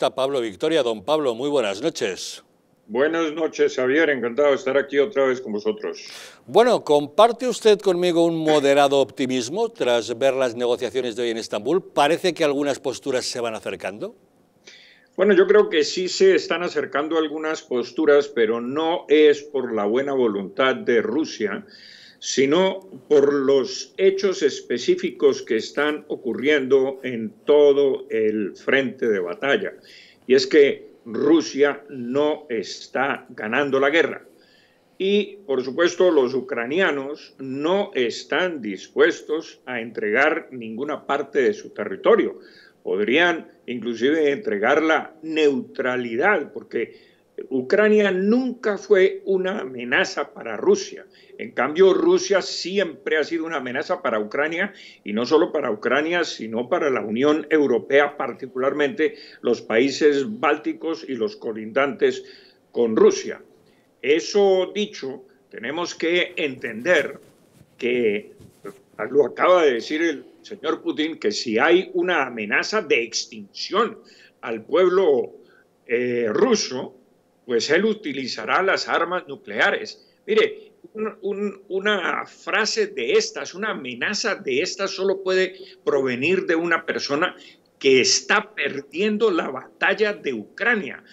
está Pablo Victoria. Don Pablo, muy buenas noches. Buenas noches, Javier. Encantado de estar aquí otra vez con vosotros. Bueno, ¿comparte usted conmigo un moderado optimismo tras ver las negociaciones de hoy en Estambul? ¿Parece que algunas posturas se van acercando? Bueno, yo creo que sí se están acercando algunas posturas, pero no es por la buena voluntad de Rusia, sino por los hechos específicos que están ocurriendo en todo el frente de batalla. Y es que Rusia no está ganando la guerra. Y, por supuesto, los ucranianos no están dispuestos a entregar ninguna parte de su territorio. Podrían inclusive entregar la neutralidad, porque Ucrania nunca fue una amenaza para Rusia. En cambio, Rusia siempre ha sido una amenaza para Ucrania, y no solo para Ucrania, sino para la Unión Europea, particularmente los países bálticos y los colindantes con Rusia. Eso dicho, tenemos que entender que, lo acaba de decir el señor Putin, que si hay una amenaza de extinción al pueblo ruso, pues él utilizará las armas nucleares. Mire, una frase de estas, una amenaza de estas solo puede provenir de una persona que está perdiendo la batalla de Ucrania.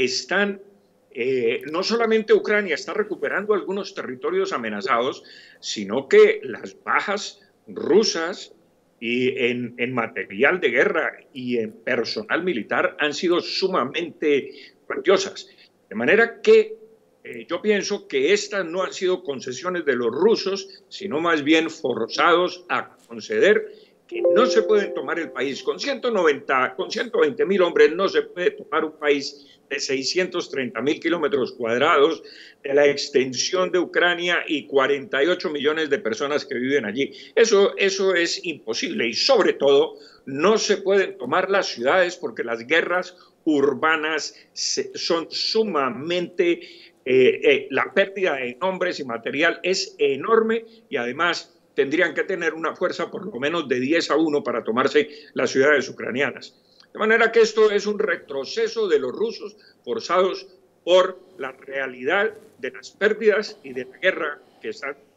No solamente Ucrania está recuperando algunos territorios amenazados, sino que las bajas rusas en material de guerra y en personal militar han sido sumamente cuantiosas. De manera que yo pienso que estas no han sido concesiones de los rusos, sino más bien forzados a conceder que no se pueden tomar el país. Con 120.000 hombres no se puede tomar un país de 630.000 kilómetros cuadrados, de la extensión de Ucrania y 48 millones de personas que viven allí. Eso es imposible, y sobre todo no se pueden tomar las ciudades porque las guerras urbanas son sumamente... la pérdida de hombres y material es enorme, y además tendrían que tener una fuerza por lo menos de 10-1 para tomarse las ciudades ucranianas. De manera que esto es un retroceso de los rusos forzados por la realidad de las pérdidas y de la guerra que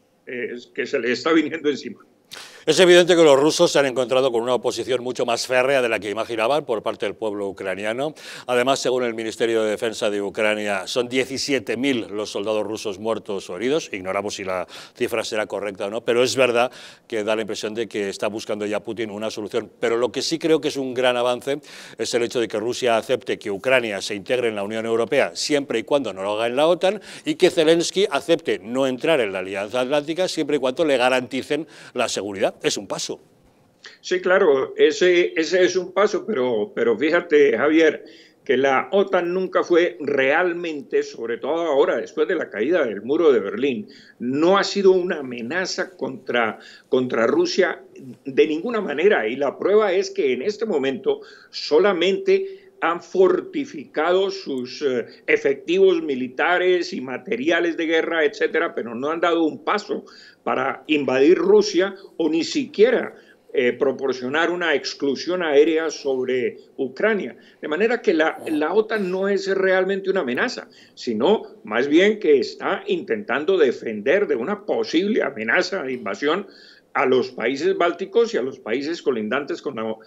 se les está viniendo encima. Es evidente que los rusos se han encontrado con una oposición mucho más férrea de la que imaginaban por parte del pueblo ucraniano. Además, según el Ministerio de Defensa de Ucrania, son 17.000 los soldados rusos muertos o heridos. Ignoramos si la cifra será correcta o no, pero es verdad que da la impresión de que está buscando ya Putin una solución. Pero lo que sí creo que es un gran avance es el hecho de que Rusia acepte que Ucrania se integre en la Unión Europea siempre y cuando no lo haga en la OTAN, y que Zelensky acepte no entrar en la Alianza Atlántica siempre y cuando le garanticen la seguridad. Es un paso. Sí, claro, ese es un paso, pero fíjate, Javier, que la OTAN nunca fue realmente, sobre todo ahora, después de la caída del muro de Berlín, no ha sido una amenaza contra Rusia de ninguna manera. Y la prueba es que en este momento solamente han fortificado sus efectivos militares y materiales de guerra, etcétera, pero no han dado un paso para invadir Rusia o ni siquiera proporcionar una exclusión aérea sobre Ucrania. De manera que la OTAN no es realmente una amenaza, sino más bien que está intentando defender de una posible amenaza de invasión a los países bálticos y a los países colindantes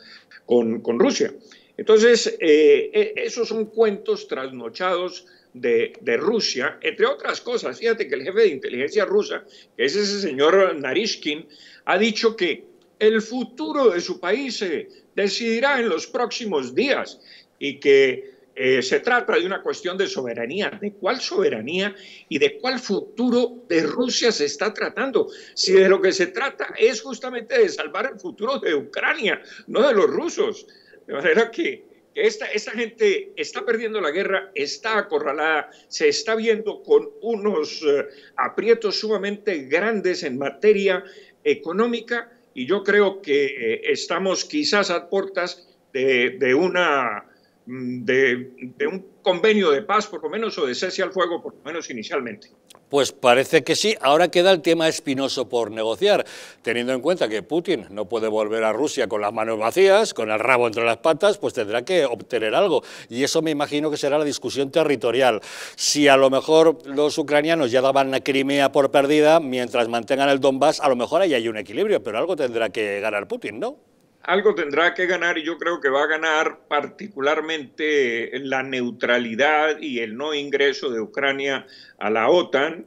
con Rusia. Entonces, esos son cuentos trasnochados de Rusia, entre otras cosas. Fíjate que el jefe de inteligencia rusa, que es ese señor Narishkin, ha dicho que el futuro de su país se decidirá en los próximos días, y que se trata de una cuestión de soberanía. ¿De cuál soberanía y de cuál futuro de Rusia se está tratando? Si de lo que se trata es justamente de salvar el futuro de Ucrania, no de los rusos. De manera que esta gente está perdiendo la guerra, está acorralada, se está viendo con unos aprietos sumamente grandes en materia económica, y yo creo que estamos quizás a puertas de una de un convenio de paz, por lo menos, o de cese al fuego, por lo menos inicialmente. Pues parece que sí. Ahora queda el tema espinoso por negociar, teniendo en cuenta que Putin no puede volver a Rusia con las manos vacías, con el rabo entre las patas, pues tendrá que obtener algo. Y eso me imagino que será la discusión territorial. Si a lo mejor los ucranianos ya daban la Crimea por perdida, mientras mantengan el Donbass, a lo mejor ahí hay un equilibrio, pero algo tendrá que ganar Putin, ¿no? Algo tendrá que ganar y yo creo que va a ganar particularmente la neutralidad y el no ingreso de Ucrania a la OTAN.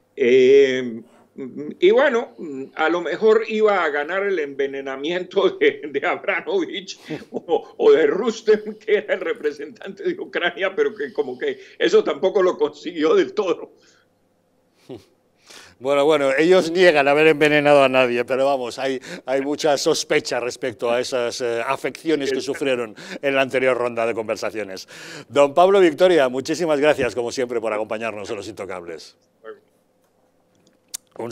Y bueno, a lo mejor iba a ganar el envenenamiento de Abramovich o de Rustem, que era el representante de Ucrania, pero que como que eso tampoco lo consiguió del todo. Bueno, ellos niegan haber envenenado a nadie, pero vamos, hay mucha sospecha respecto a esas afecciones que sufrieron en la anterior ronda de conversaciones. Don Pablo Victoria, muchísimas gracias, como siempre, por acompañarnos en Los Intocables.